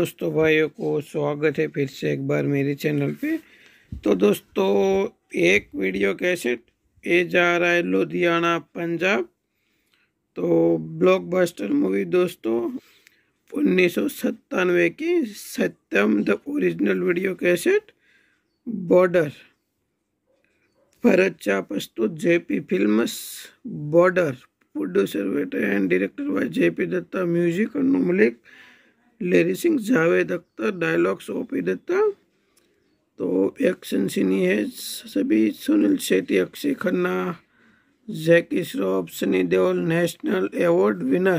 दोस्तों भाइयों को स्वागत है फिर से एक बार मेरे चैनल पे। तो दोस्तों एक वीडियो कैसेट ये जा रहा है लुधियाना पंजाब। तो ब्लॉकबस्टर मूवी दोस्तों 1997 की Satyam the original video cassette Border Bharat चा प्रस्तुत JP films Border producer and director by JP Dutta music Anu Malik lyrics Javed Akhtar dialogues OP Dutta. तो एक्शन सीन है सभी Sunil Shetty Akshaye Khanna Jackie Shroff Sunny Deol national award winner.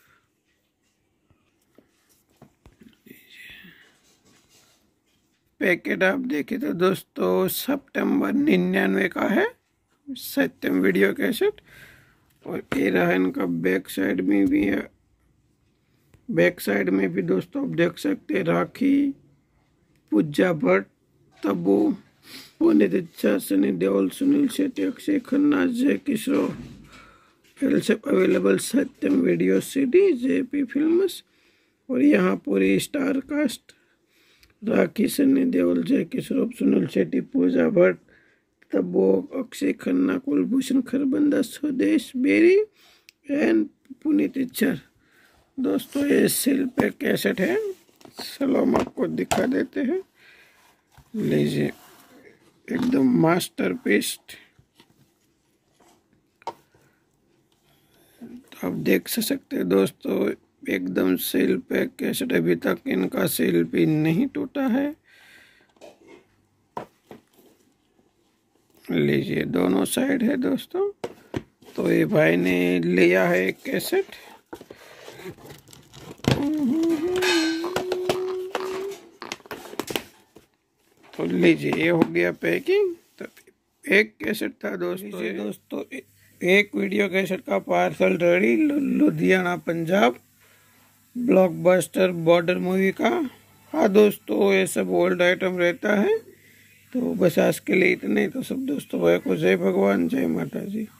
Packet आप देखें तो दोस्तों सितंबर 99 का है सत्यम वीडियो कैसेट। और ये रहा इनका बैक साइड में भी है, बैक साइड में भी दोस्तों आप देख सकते हैं राखी पूजा भट्ट तब्बू पुनीत इच्छा सनी देओल सुनील शेट्टी अक्षय खन्ना जैकी श्रॉफ सब available Satyam video CD JP films. और यहाँ पूरी star cast Rakhee Sunny Deol Jackie Shroff Sunil Shetty Pooja Bhatt Tabu Akshaye Khanna Kulbhushan Kharbanda Swadesh Berry and Puneet इच्छा। दोस्तों ये सेल पे कैसेट है, चलो हम आपको दिखा देते हैं। लीजिए एकदम मास्टरपीस। तो आप देख सकते हैं दोस्तों एकदम सेल पे कैसेट, अभी तक इनका सेल भी नहीं टूटा है। लीजिए दोनों साइड है दोस्तों। तो ये भाई ने लिया है एक कैसेट। तो लीजिए ये हो गया पैकिंग। तो एक कैसेट था दोस्तों एक वीडियो कैसेट का parcel ready Ludhiana Punjab blockbuster Border movie का। हाँ दोस्तों ये सब ओल्ड आइटम रहता है। तो बस आज के लिए इतने। तो सब दोस्तों भाई को जय भगवान जय माता जी।